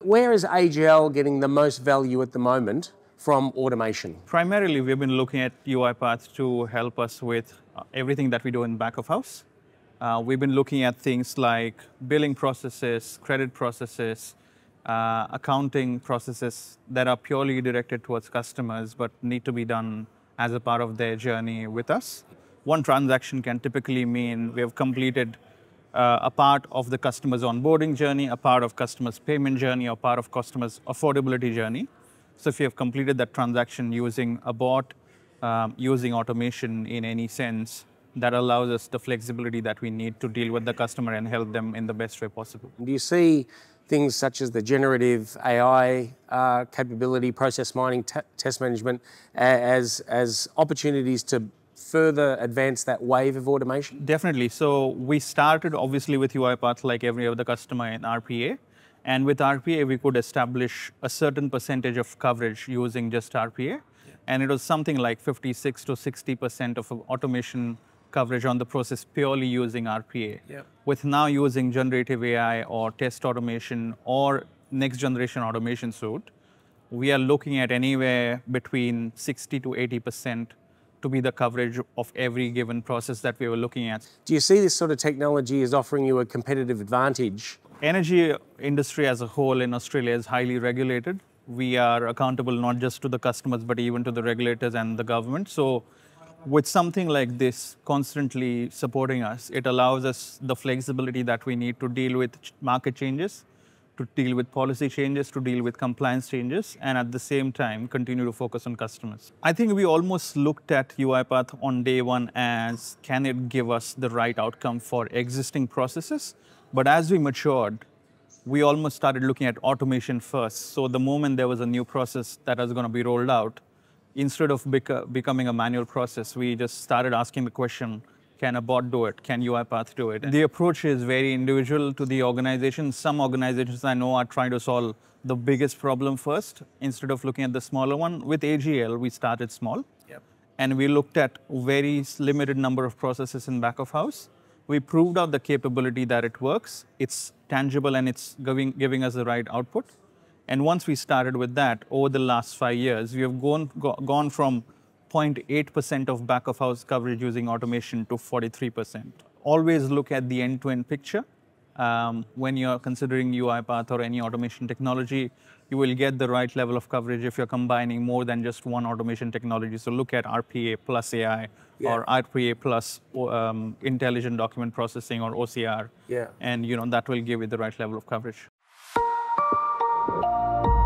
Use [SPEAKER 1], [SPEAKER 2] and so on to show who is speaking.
[SPEAKER 1] Where is AGL getting the most value at the moment from automation?
[SPEAKER 2] Primarily, we've been looking at UiPath to help us with everything that we do in back of house. We've been looking at things like billing processes, credit processes, accounting processes that are purely directed towards customers but need to be done as a part of their journey with us. One transaction can typically mean we have completed a part of the customer's onboarding journey, a part of customer's payment journey, or part of customer's affordability journey. So if you have completed that transaction using a bot, using automation in any sense, that allows us the flexibility that we need to deal with the customer and help them in the best way possible.
[SPEAKER 1] Do you see things such as the generative AI capability, process mining, test management as opportunities to further advance that wave of automation?
[SPEAKER 2] Definitely. So we started obviously with UiPath like every other customer in RPA. And with RPA, we could establish a certain percentage of coverage using just RPA. Yeah. And it was something like 56 to 60% of automation coverage on the process purely using RPA. Yeah. With now using generative AI or test automation or next generation automation suite, we are looking at anywhere between 60 to 80% to be the coverage of every given process that we were looking at.
[SPEAKER 1] Do you see this sort of technology as offering you a competitive advantage?
[SPEAKER 2] Energy industry as a whole in Australia is highly regulated. We are accountable not just to the customers, but even to the regulators and the government. So with something like this constantly supporting us, it allows us the flexibility that we need to deal with market changes, to deal with policy changes, to deal with compliance changes, and at the same time, continue to focus on customers. I think we almost looked at UiPath on day one as, can it give us the right outcome for existing processes? But as we matured, we almost started looking at automation first. So the moment there was a new process that was going to be rolled out, instead of becoming a manual process, we just started asking the question, can a bot do it? Can UiPath do it? The approach is very individual to the organization. Some organizations I know are trying to solve the biggest problem first, instead of looking at the smaller one. With AGL, we started small. Yep. And we looked at very limited number of processes in back of house. We proved out the capability that it works, it's tangible, and it's giving us the right output. And once we started with that, over the last 5 years, we have gone from 0.8% of back of house coverage using automation to 43%. Always look at the end-to-end picture. When you're considering UiPath or any automation technology, you will get the right level of coverage if you're combining more than just one automation technology. So look at RPA plus AI, yeah, or RPA plus intelligent document processing or OCR. Yeah. And that will give you the right level of coverage.